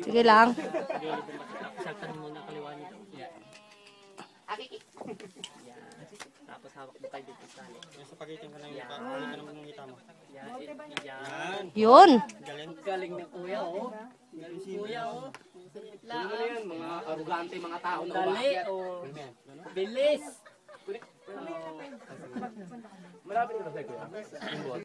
Sige lang. Saltan mo na kaliwa niyo. Yan. Tapos hawak mo kayo dito sa tali. Sa pagitan ka na yung pagitan mo ng ngita mo. Yan. Yun. Galing. Galing ng kuya, oh. Galing kuya, oh. Ano na yan, mga arugante, mga tao na Dali, oh. Bilis. Malapit na ba sa'yo, kuya?